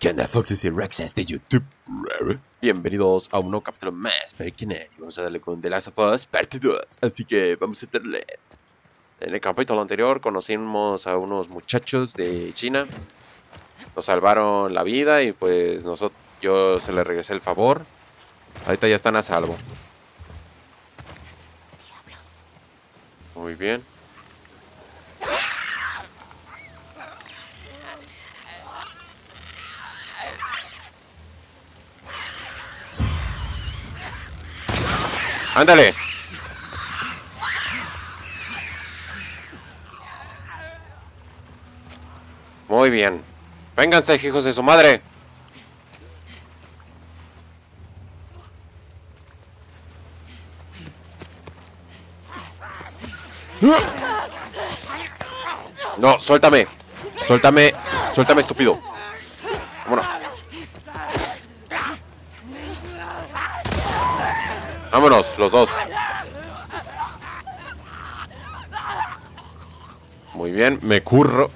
¿Qué onda, Foxes y Rexes de YouTube? Bienvenidos a un nuevo capítulo más para el canal. Y vamos a darle con The Last of Us parte 2. Así que vamos a darle. En el capítulo anterior conocimos a unos muchachos de China. Nos salvaron la vida y pues yo se les regresé el favor. Ahorita ya están a salvo. Muy bien. ¡Ándale! Muy bien. Vénganse, hijos de su madre. No, suéltame. Suéltame. Suéltame, estúpido. Vámonos. Vámonos, los dos. Muy bien, me curro.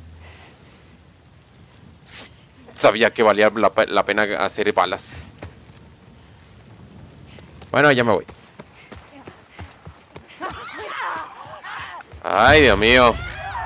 Sabía que valía la pena hacer balas. Bueno, ya me voy. Ay, Dios mío.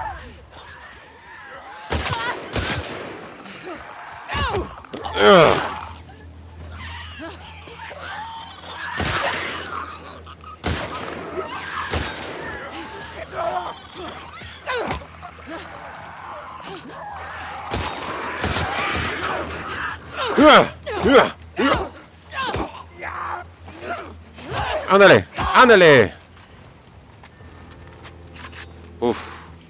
Ándale, ándale. Uf.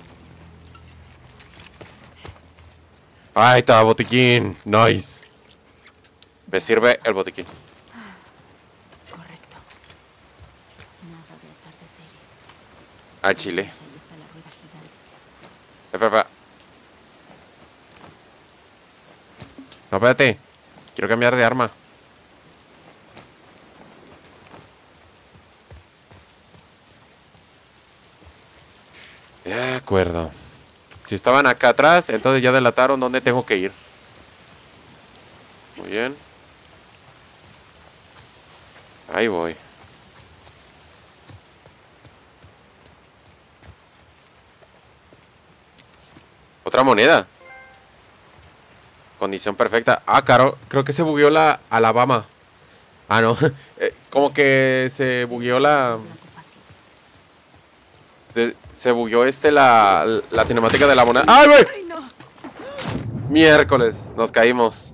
Ahí está, botiquín. Nice. Me sirve el botiquín. Correcto. Nada de atardeceres. Al chile. Ahí está la rueda gigante. Espera. No, espérate. Quiero cambiar de arma. De acuerdo. Si estaban acá atrás, entonces ya delataron dónde tengo que ir. Muy bien. Ahí voy. Otra moneda. Condición perfecta. Ah, caro. Creo que se bugueó la Alabama. Ah, no. Como que se bugueó se bugueó la cinemática de la moneda. ¡Ay, güey! ¡Ay, no! Miércoles. Nos caímos.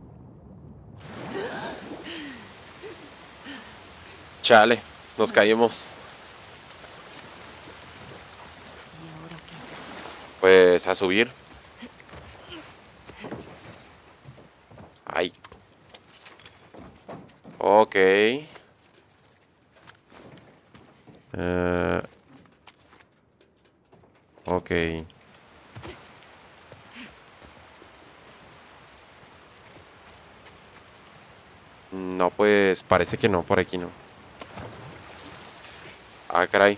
Chale. Nos caímos. ¿Y ahora qué? Pues a subir. Ay. Ok. Ok. No, pues parece que no, por aquí no. Ah, caray.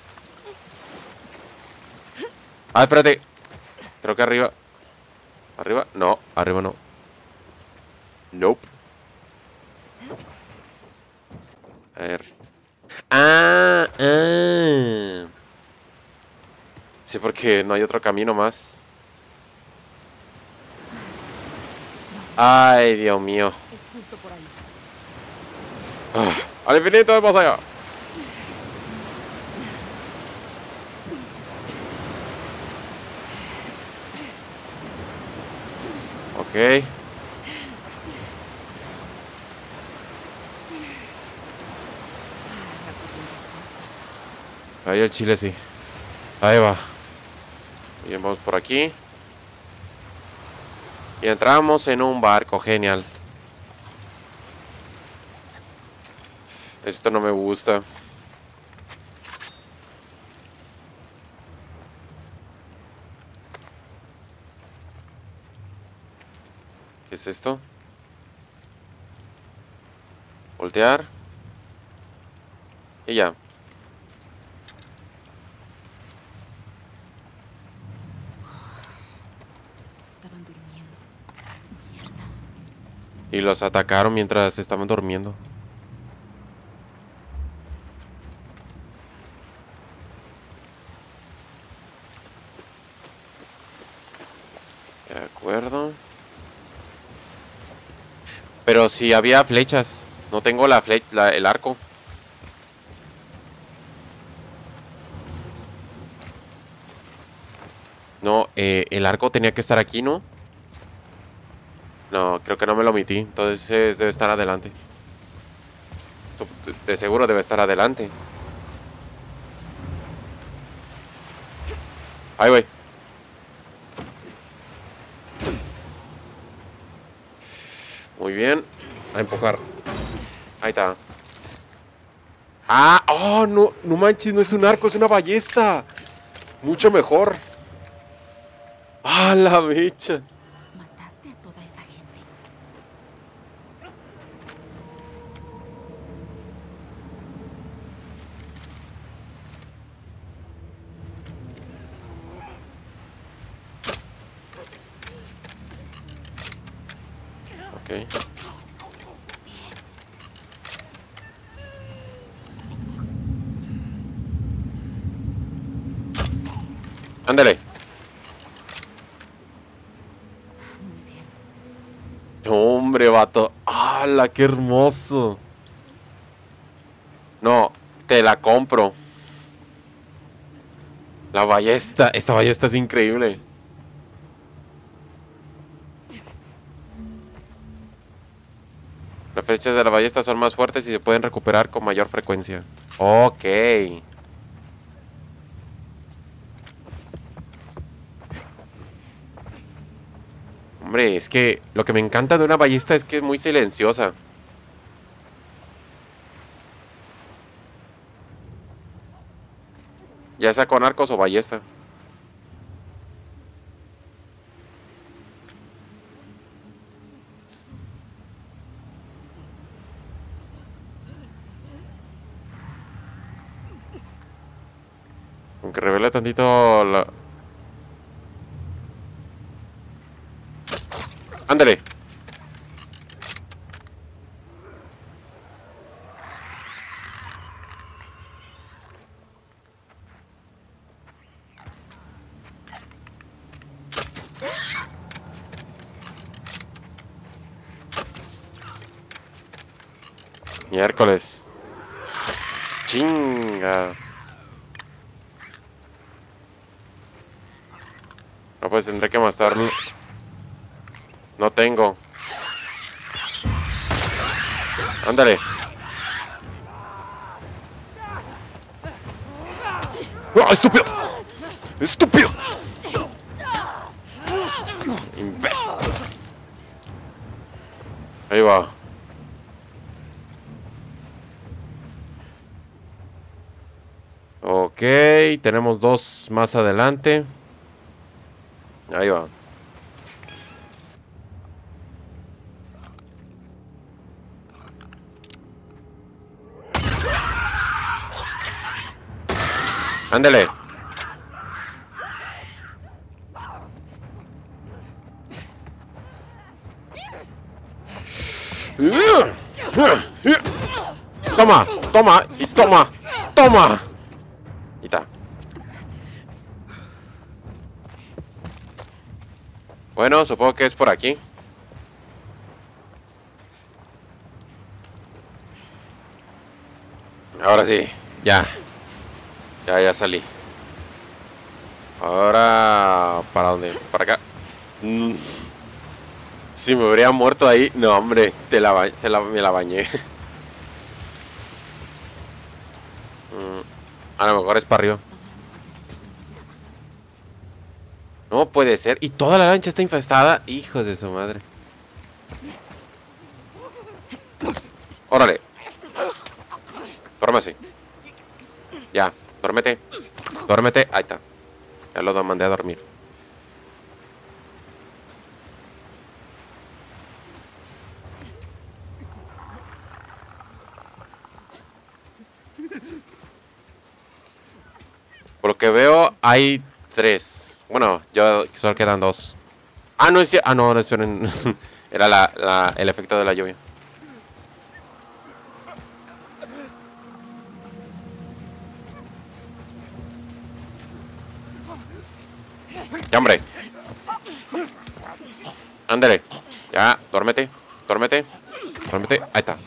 Ah, espérate. Creo que arriba. ¿Arriba? No, arriba no. Nope. A ver. Ah. Sí, porque no hay otro camino más. Ay, Dios mío. Es justo por ahí. Al infinito, más allá. Ok. Ahí el chile sí. Ahí va. Bien, vamos por aquí. Y entramos en un barco, genial. Esto no me gusta. ¿Qué es esto? Voltear. Y ya. Estaban durmiendo. Mierda. Y los atacaron mientras estaban durmiendo. De acuerdo. Pero si había flechas. No tengo el arco. No, el arco tenía que estar aquí, ¿no? No, creo que no me lo omití. Entonces debe estar adelante. De seguro debe estar adelante. Ahí voy. Muy bien. A empujar. Ahí está. Ah, oh, no, no manches, no es un arco, es una ballesta. Mucho mejor. Ah, la mecha. Mataste a toda esa gente. Ok. Ándale. Muy bien. No, hombre, vato. ¡Hala, qué hermoso! No, te la compro. La ballesta. Esta ballesta es increíble. Las flechas de la ballesta son más fuertes y se pueden recuperar con mayor frecuencia. Ok. Hombre, es que lo que me encanta de una ballesta es que es muy silenciosa. Ya sea con arcos o ballesta. Aunque revele tantito la... ¡Ándale! Miércoles. Chinga. No, pues tendré que matarlo. No tengo. Ándale. ¡Ah, estúpido! ¡Estúpido! Imbécil. Ahí va. Ok, tenemos dos más adelante. Ahí va. Ándale. Toma, toma y toma, toma. Y está. Bueno, supongo que es por aquí. Ahora sí, ya. Ya salí. Ahora, ¿para dónde? ¿Para acá? Si me hubiera muerto ahí, no, hombre, me la bañé. A lo mejor es para arriba. No puede ser. Y toda la lancha está infestada. Hijos de su madre. Órale. Duérmase. Ya, duérmete. Duérmete. Ahí está. Ya lo mandé a dormir. Por lo que veo, hay 3. Bueno, ya solo quedan 2. Ah, no es cierto. Ah, no, no, esperen. Era el efecto de la lluvia. Ya, hombre. Ándale. Ya, duérmete. Duérmete. Duérmete. Ahí está.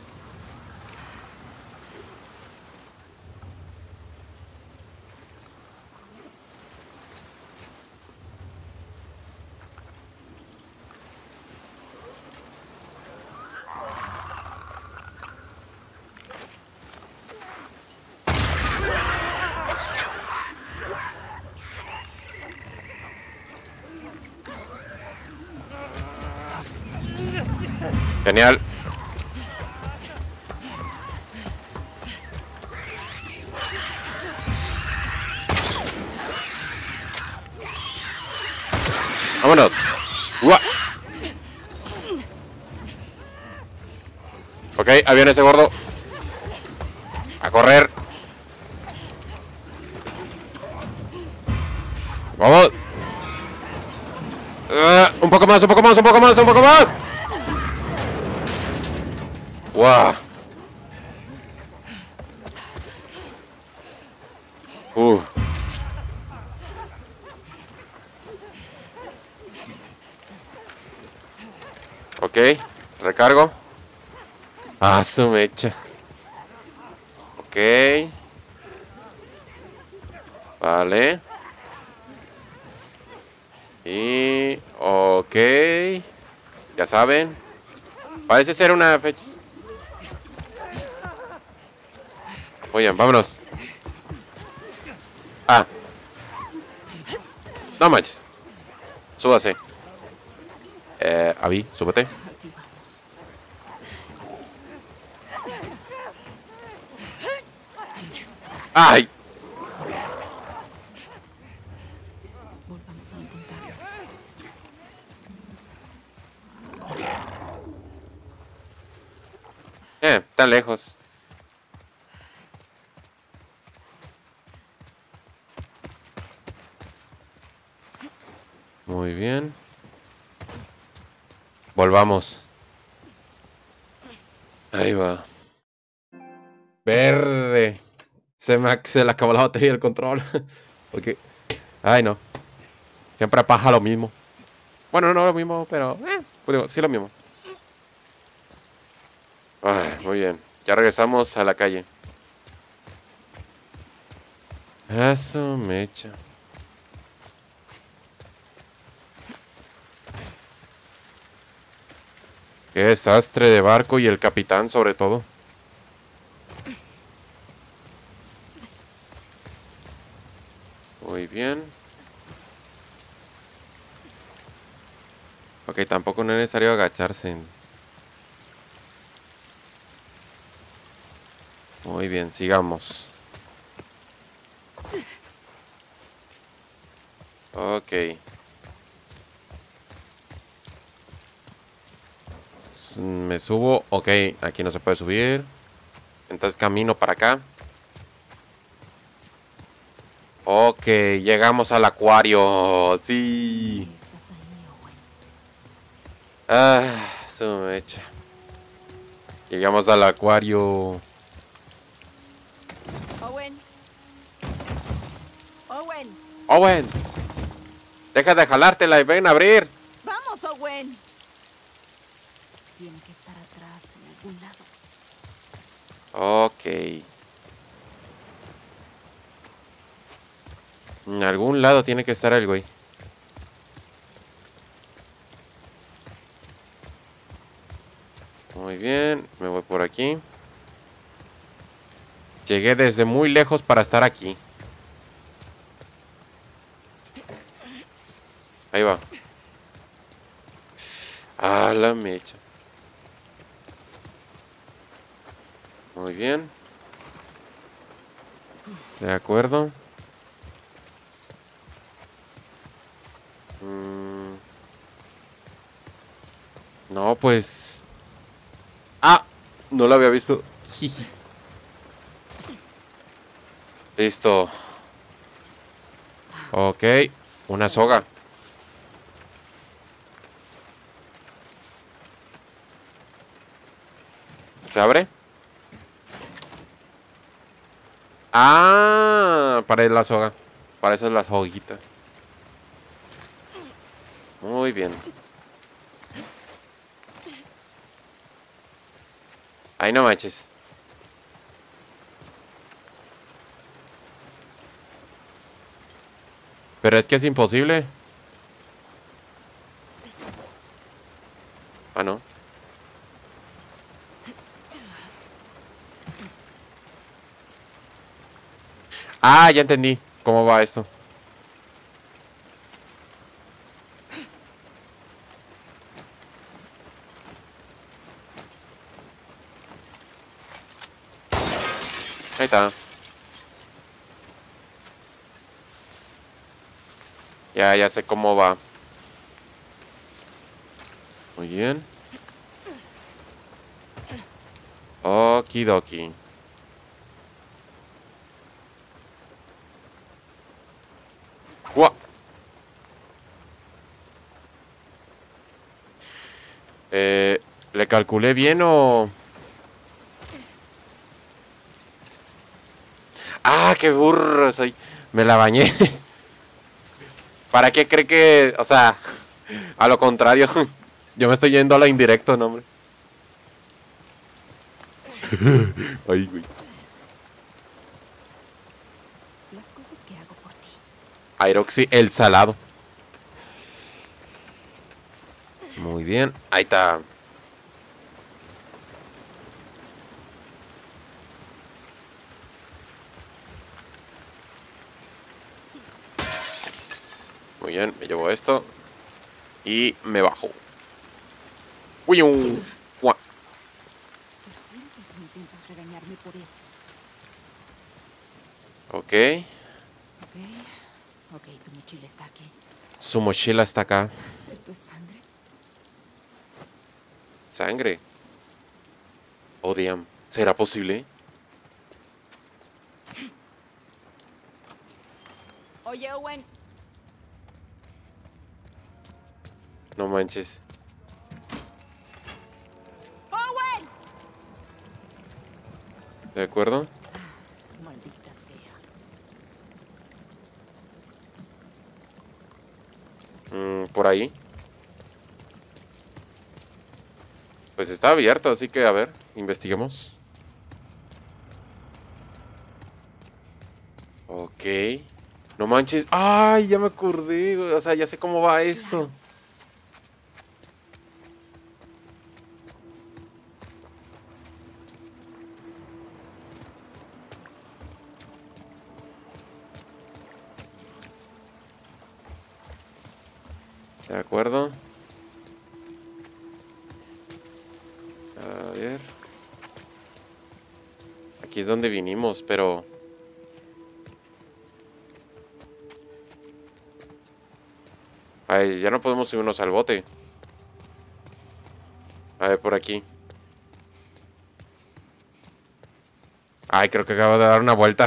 Genial. Vámonos. ¡Uah! Ok, ahí viene ese gordo. A correr. Vamos. Un poco más, un poco más, un poco más, un poco más. ¡Wow! Uh. Ok, recargo. Ah, su mecha. Ok. Vale. Y... ok. Ya saben. Parece ser una fecha. Muy bien, vámonos. Ah. No manches. Súbase. Abby, súbete. Aquí vamos. ¡Ay! Volvamos a intentarlo. Tan lejos. Muy bien. Volvamos. Ahí va. Verde. Se le acabó la batería del control. Ok. Ay, no. Siempre pasa lo mismo. Bueno, no lo mismo, pero... pues digo, sí lo mismo. Ay, muy bien. Ya regresamos a la calle. Eso mecha. Qué desastre de barco y el capitán sobre todo. Muy bien. Ok, tampoco no es necesario agacharse. Muy bien, sigamos. Ok. Me subo. Ok, aquí no se puede subir. Entonces camino para acá. Ok, llegamos al acuario. Sí. Sí, estás ahí, Owen. Ah, su mecha. Llegamos al acuario. Owen. Owen. Owen, deja de jalártela y ven a abrir. Vamos, Owen. Tiene que estar atrás en algún lado. Ok. En algún lado tiene que estar el güey. Muy bien, me voy por aquí. Llegué desde muy lejos para estar aquí. Ahí va. Ah, la mecha. Muy bien. De acuerdo. No, pues... Ah, no lo había visto. Listo. Ok, una soga. ¿Se abre? Ah, para la soga. Para eso es la soguita. Muy bien. Ahí no manches. Pero es que es imposible. Ah, no. Ah, ya entendí cómo va esto. Ahí está. Ya sé cómo va. Muy bien. Okidoki. ¡Guau! ¿Le calculé bien o...? ¡Ah, qué burro soy! Me la bañé. ¿Para qué cree que...? O sea, a lo contrario. Yo me estoy yendo a lo indirecto, no, hombre. Ay, güey. Las cosas que hago por ti. Aeroxy, el salado. Muy bien. Ahí está. Muy bien, me llevo esto. Y me bajo. ¡Uy! ¡Guau! Te juro que si intentas regañarme por esto. Ok. Ok, tu mochila está aquí. Su mochila está acá. ¿Esto es sangre? Sangre. Oh, damn. ¿Será posible? Oye, Owen. No manches. ¡Owen! ¿De acuerdo? Maldita sea. Por ahí. Pues está abierto, así que a ver, investiguemos. Ok. No manches. ¡Ay! Ya me acordé, güey. O sea, ya sé cómo va esto. De acuerdo. A ver. Aquí es donde vinimos, pero... Ay, ya no podemos subirnos al bote. A ver, por aquí. Ay, creo que acabo de dar una vuelta.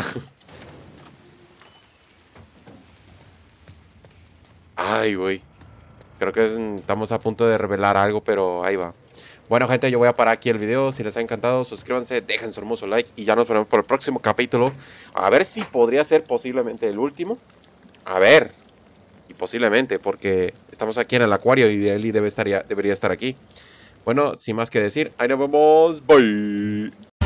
Ay, güey. Creo que estamos a punto de revelar algo, pero ahí va. Bueno, gente, yo voy a parar aquí el video. Si les ha encantado, suscríbanse, dejen su hermoso like. Y ya nos vemos por el próximo capítulo. A ver si podría ser posiblemente el último. A ver. Y posiblemente, porque estamos aquí en el acuario y Eli debería estar aquí. Bueno, sin más que decir, ahí nos vemos. Bye.